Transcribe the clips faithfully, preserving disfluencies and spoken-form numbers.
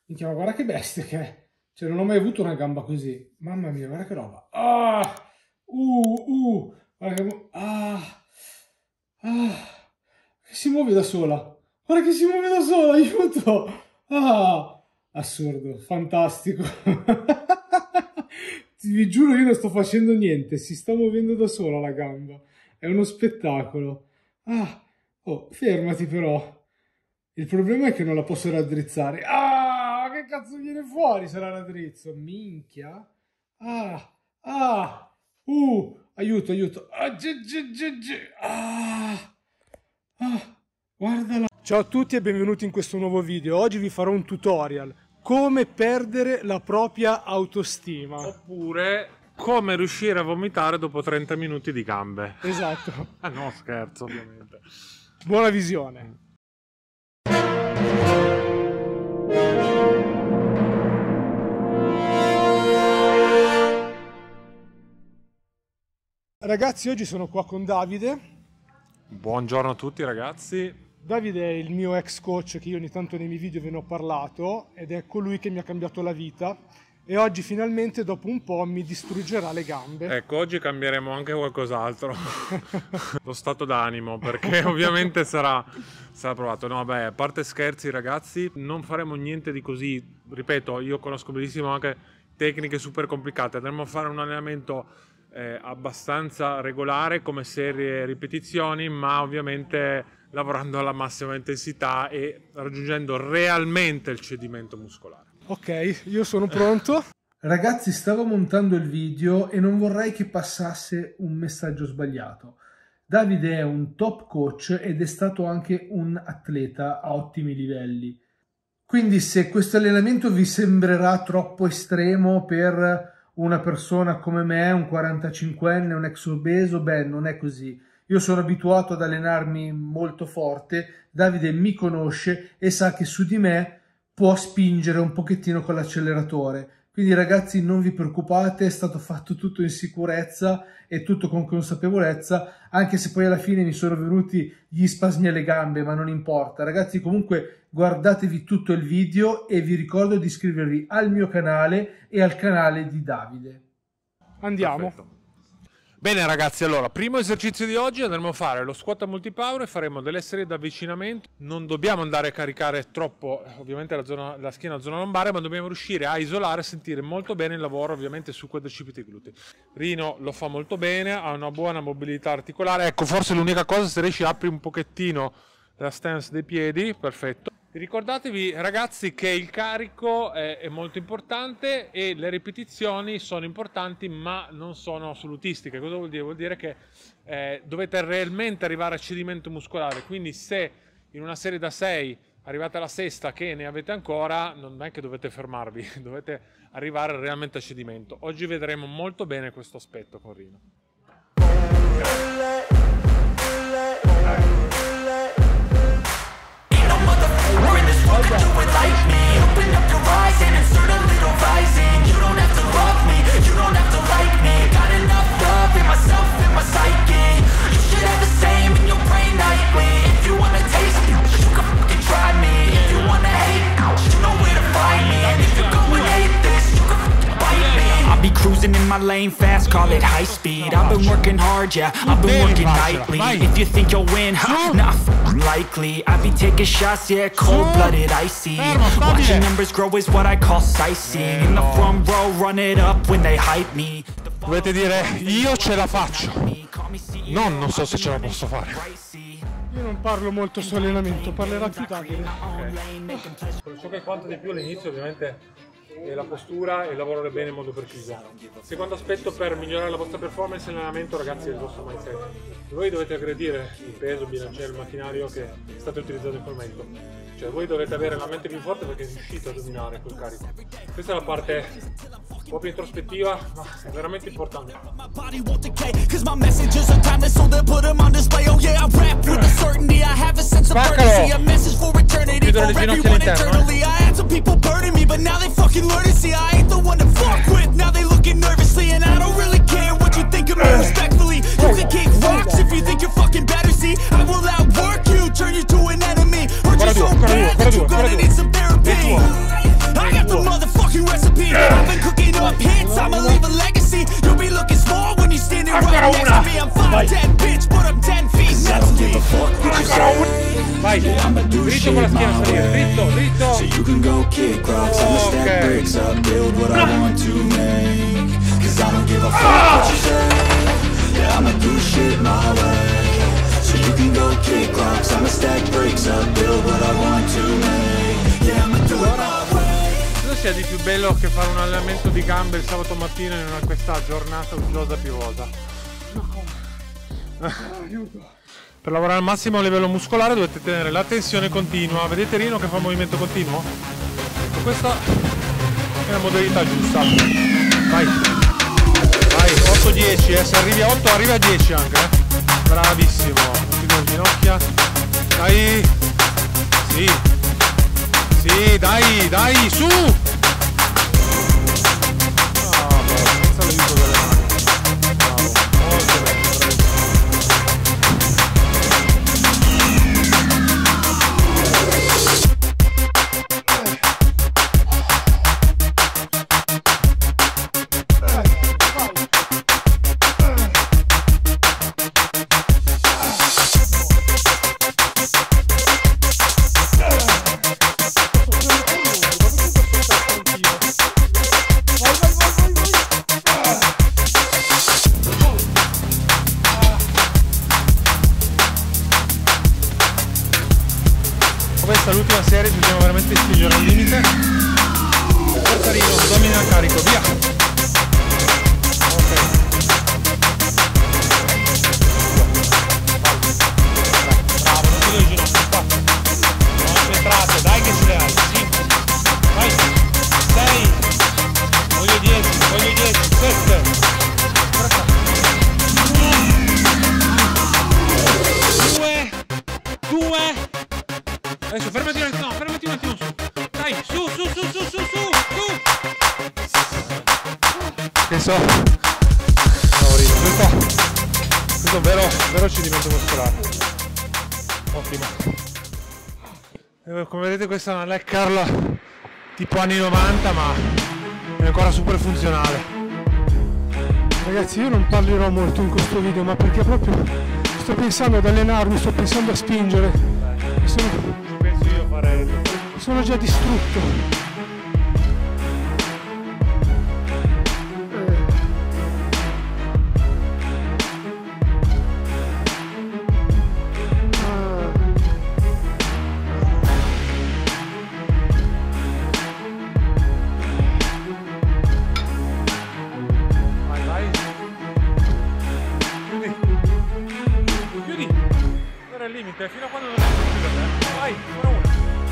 Minchia, ma guarda che bestia che è. Cioè, non ho mai avuto una gamba così. Mamma mia, guarda che roba. Ah! Uh, uh! Guarda che... Ah! Ah! Che si muove da sola. Guarda che si muove da sola, aiuto! Ah! Assurdo, fantastico. Vi giuro, io non sto facendo niente. Si sta muovendo da sola la gamba. È uno spettacolo. Ah! Oh, fermati però. Il problema è che non la posso raddrizzare. Ah, che cazzo viene fuori se la raddrizzo? Minchia. Ah, ah, uh, aiuto, aiuto. Ah, gi, gi, gi, gi. Ah, ah, guardala. Ciao a tutti e benvenuti in questo nuovo video. Oggi vi farò un tutorial. Come perdere la propria autostima. Oppure come riuscire a vomitare dopo trenta minuti di gambe. Esatto. Ah no, scherzo ovviamente. Buona visione. Ragazzi, oggi sono qua con Davide. Buongiorno a tutti ragazzi. Davide è il mio ex coach che io ogni tanto nei miei video ve ne ho parlato ed è colui che mi ha cambiato la vita e oggi finalmente dopo un po' mi distruggerà le gambe. Ecco, oggi cambieremo anche qualcos'altro. Lo stato d'animo, perché ovviamente sarà, sarà provato. No, beh, a parte scherzi ragazzi, non faremo niente di così. Ripeto, io conosco benissimo anche tecniche super complicate. Andremo a fare un allenamento eh, abbastanza regolare come serie ripetizioni, ma ovviamente lavorando alla massima intensità e raggiungendo realmente il cedimento muscolare. Ok, io sono pronto. Ragazzi, stavo montando il video e non vorrei che passasse un messaggio sbagliato. Davide è un top coach ed è stato anche un atleta a ottimi livelli. Quindi se questo allenamento vi sembrerà troppo estremo per una persona come me, un quarantacinquenne, un ex obeso, beh, non è così. Io sono abituato ad allenarmi molto forte, Davide mi conosce e sa che su di me può spingere un pochettino con l'acceleratore. Quindi ragazzi, non vi preoccupate, è stato fatto tutto in sicurezza e tutto con consapevolezza, anche se poi alla fine mi sono venuti gli spasmi alle gambe, ma non importa. Ragazzi, comunque guardatevi tutto il video e vi ricordo di iscrivervi al mio canale e al canale di Davide. Andiamo. Perfetto. Bene ragazzi, allora, primo esercizio di oggi andremo a fare lo squat a multipower e faremo delle serie di avvicinamento. Non dobbiamo andare a caricare troppo, ovviamente la, zona, la schiena, la zona lombare, ma dobbiamo riuscire a isolare e sentire molto bene il lavoro ovviamente su quadricipiti e glutei. Rino lo fa molto bene, ha una buona mobilità articolare. Ecco, forse l'unica cosa, se riesci apri un pochettino la stance dei piedi, perfetto. Ricordatevi ragazzi che il carico è, è molto importante e le ripetizioni sono importanti ma non sono assolutistiche. Cosa vuol dire? Vuol dire che eh, dovete realmente arrivare a cedimento muscolare, quindi se in una serie da sei arrivate alla sesta che ne avete ancora, non è che dovete fermarvi, dovete arrivare realmente a cedimento. Oggi vedremo molto bene questo aspetto con Rino. Do it like me. Open up your eyes and insert a little rising. You don't have to love me, you don't have to like me. Got enough love in myself and my psyche. You should have the same in your brain nightly. If you wanna taste me, you can fucking try me. If you wanna hate, you know where to find me. And if you're going hate this, you can fucking bite me. I'll be cruising in my lane fast, call it high speed. I've been working hard, yeah, I've been working nightly. If you think you'll win, huh, nah, likely. I be taking shots, yeah, cold-blooded, icy. Watching numbers grow is what I call sightseeing. In the front row, run it up when they hype me. Dovete dire, io ce la faccio. Non, non so se ce la posso fare. Io non parlo molto su allenamento, parlerà più Davide. Okay. So che quanto di più all'inizio ovviamente è la postura e lavorare bene in modo preciso. Secondo aspetto per migliorare la vostra performance in allenamento ragazzi è il vostro mindset. Voi dovete aggredire il peso, bilanciare il macchinario che state utilizzando in quel momento. Cioè voi dovete avere la mente più forte perché riuscite a dominare quel carico. Questa è la parte un po' più introspettiva, ma è veramente importante. Chiudere le ginocchia all'interno. Learn to see I ain't the one to fuck with. Now they looking nervously and I don't really care what you think of me respectfully. You can kick rocks if you think you're fucking better. See, I will outwork you, turn you to an enemy. Or just so bad that you're gonna need some therapy. I Ancora una! Vai! Vai! Dritto con la schiena a salire, dritto, dritto! Cosa sia di più bello che fare un allenamento di gambe il sabato mattina in una questa giornata uggiosa piovosa? Per lavorare al massimo a livello muscolare dovete tenere la tensione continua. Vedete Rino che fa un movimento continuo? Ecco, questa è la modalità giusta. Vai! Vai, otto dieci, eh. Se arrivi a otto arrivi a dieci anche, eh. Bravissimo. Continua le ginocchia. Dai! Sì! Sì, dai, dai, su! Bravo, senza l'aiuto delle mani. Bravo, molto bene, bravissimo. Questa è l'ultima serie, dobbiamo veramente spingere al limite. Forza Rino, domina il carico, via! Ok. Bravo, non chiudo le ginocchia, qua. Concentrate, dai che ce le hai, cinque, vai, sei, voglio dieci, voglio dieci, sette, due, due, adesso fermati un attimo, no, fermati un attimo su. Dai, su, su, su, su, su, su, su. Che so. No, Rino, questo, questo è un vero, vero cedimento muscolare. Ottimo. Eh, come vedete questa è una leg curl tipo anni novanta, ma è ancora super funzionale. Ragazzi, io non parlerò molto in questo video, ma perché proprio sto pensando ad allenarmi, sto pensando a spingere. Sono... Sono già distrutto. Vai, vai. Chiudi. Chiudi. Era il limite, fino a quando non si chiude. Vai, ancora uno.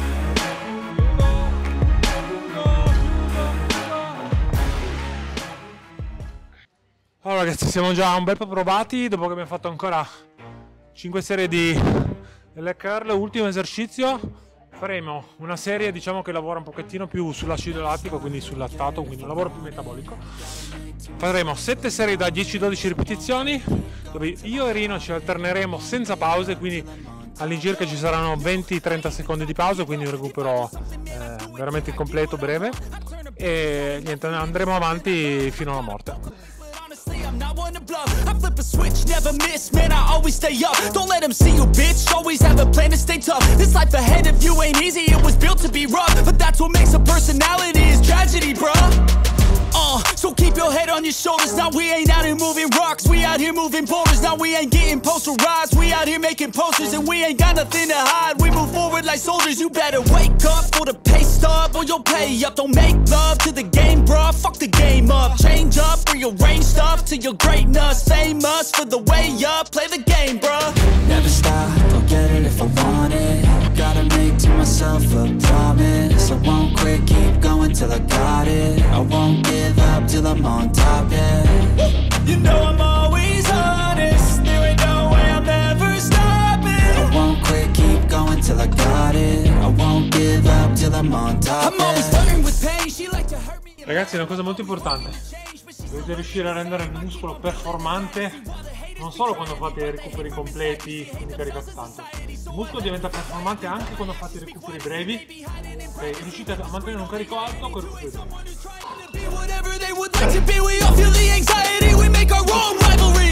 Allora ragazzi, siamo già un bel po' provati dopo che abbiamo fatto ancora cinque serie di leg curl. Ultimo esercizio, faremo una serie diciamo che lavora un pochettino più sull'acido lattico, quindi sul lattato, quindi un lavoro più metabolico. Faremo sette serie da dieci dodici ripetizioni dove io e Rino ci alterneremo senza pause, quindi all'incirca ci saranno venti trenta secondi di pausa, quindi un recupero eh, veramente completo, breve, e niente, andremo avanti fino alla morte. I'm not one to bluff. I flip a switch, never miss, man, I always stay up. Don't let them see you, bitch, always have a plan to stay tough. This life ahead of you ain't easy, it was built to be rough. But that's what makes a personality, is tragedy, bruh. Uh, so keep your head on your shoulders. Now we ain't out here moving rocks, we out here moving boulders. Now we ain't getting posterized, we out here making posters. And we ain't got nothing to hide, we move forward like soldiers. You better wake up for the pay stub, or you'll pay up. Don't make love to the game, bruh, fuck the game up. Change up, rearrange stuff till you're greatness. Famous for the way up, play the game, bruh. Never stop, don't get it if I want it. Gotta make to myself a promise. I won't quit, keep going till I got it. I won't give up till I'm on top, yeah. You know I'm always honest, there ain't no way I'm ever stopping. I won't quit, keep going till I got it. I won't give up till I'm on top, I'm always flirting with pain, she like to hurt me. Ragazzi, è una cosa molto importante, dovete riuscire a rendere il muscolo performante non solo quando fate recuperi completi, quindi caricate tanto. Il muscolo diventa performante anche quando fate recuperi brevi, e riuscite a mantenere un carico alto con recuperi brevi.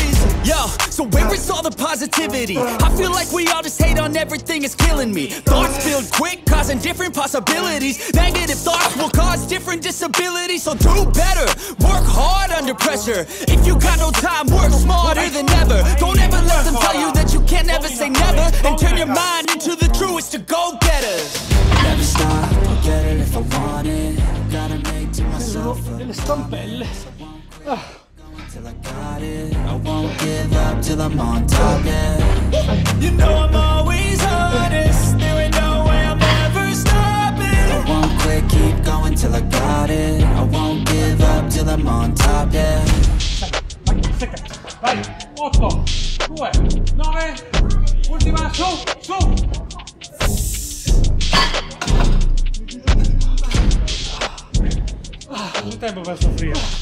Yo, so where is all the positivity? I feel like we all just hate on everything, it's killing me. Thoughts build quick, causing different possibilities. Negative thoughts will cause different disabilities. So do better, work hard under pressure. If you got no time, work smarter than ever. Don't ever let them tell you that you can't never say never. And turn your mind into the truest to go-getters. Never stop, I'll get it if I want it. Gotta make to myself delle stampelle. Ah. till I got it. I won't give up till I'm on top, yeah. You know I'm always honest. There ain't no way I'm ever stopping. I won't quit, keep going till I got it. I won't give up till I'm on top, yeah. Vai, otto, due, nove, ultima, su, su. Ah, c'è tempo per soffrire.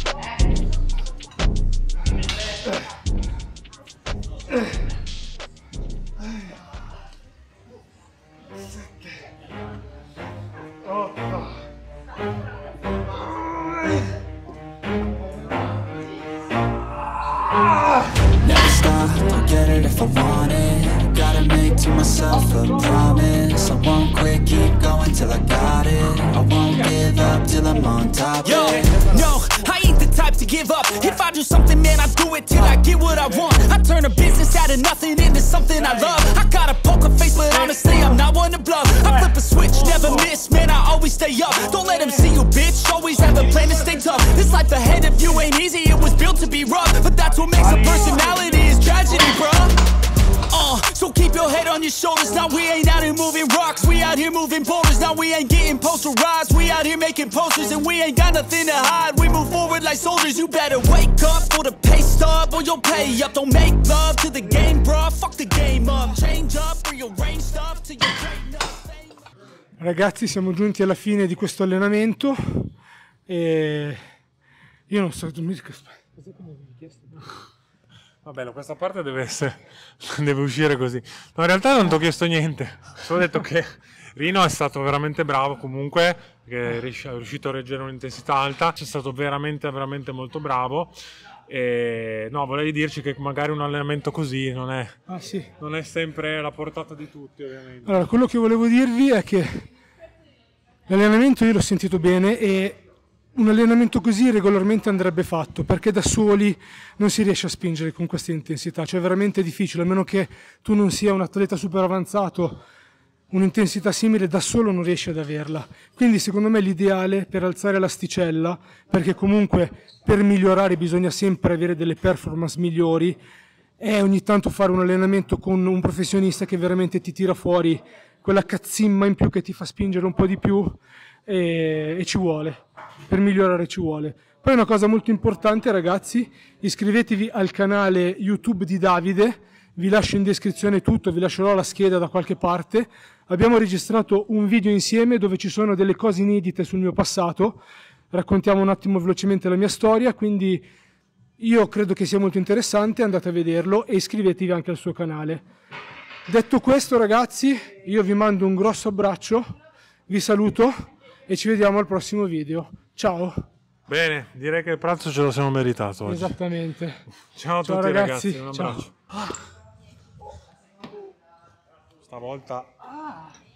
Never stop, I'll get it if I want it. Gotta make to myself a promise. I won't quit, keep going till I got it. I won't give up till I'm on top. Yo, no, I ain't the type to give up. If I do something, man, I do it till I get what I want. I turn a business out of nothing into something I love. I got a poker face, but honestly, I'm not one to bluff. I flip a switch, never miss, man, I always stay up. Don't let them see you, bitch, always have a plan to stay tough. This life ahead of you ain't easy, it was built to be rough. But that's what makes a personality, is tragedy, bruh. Uh, so keep your head on your shoulders. Now we ain't out here moving rocks, we out here moving boulders. Now we ain't getting posterized, we out here making posters. And we ain't got nothing to hide, we move forward like soldiers. You better wake up for the pay stub or you'll pay up. Don't make love to the game, bruh, fuck the game up. Change up, rearrange stuff till you're great enough. Ragazzi, siamo giunti alla fine di questo allenamento e io non so, tu mi dici cos'è che mi avevi chiesto? Va bene, questa parte deve essere, deve uscire così. No, in realtà non ti ho chiesto niente. Solo detto che Rino è stato veramente bravo comunque, che è riuscito a reggere un'intensità alta. È stato veramente, veramente molto bravo. E no, volevi dirci che magari un allenamento così non è, ah, sì. non è sempre alla portata di tutti, ovviamente. Allora, quello che volevo dirvi è che l'allenamento io l'ho sentito bene e un allenamento così regolarmente andrebbe fatto, perché da soli non si riesce a spingere con questa intensità, cioè è veramente difficile, a meno che tu non sia un atleta super avanzato, un'intensità simile da solo non riesci ad averla. Quindi secondo me l'ideale per alzare l'asticella, perché comunque per migliorare bisogna sempre avere delle performance migliori, è ogni tanto fare un allenamento con un professionista che veramente ti tira fuori quella cazzimma in più che ti fa spingere un po' di più e, e ci vuole. Per migliorare ci vuole. Poi una cosa molto importante, ragazzi, iscrivetevi al canale YouTube di Davide, vi lascio in descrizione tutto, vi lascerò la scheda da qualche parte. Abbiamo registrato un video insieme dove ci sono delle cose inedite sul mio passato, raccontiamo un attimo velocemente la mia storia, quindi io credo che sia molto interessante, andate a vederlo e iscrivetevi anche al suo canale. Detto questo, ragazzi, io vi mando un grosso abbraccio, vi saluto e ci vediamo al prossimo video. Ciao! Bene, direi che il pranzo ce lo siamo meritato oggi. Esattamente. Ciao a Ciao tutti ragazzi, ragazzi, un ciao. abbraccio. Stavolta... Ah.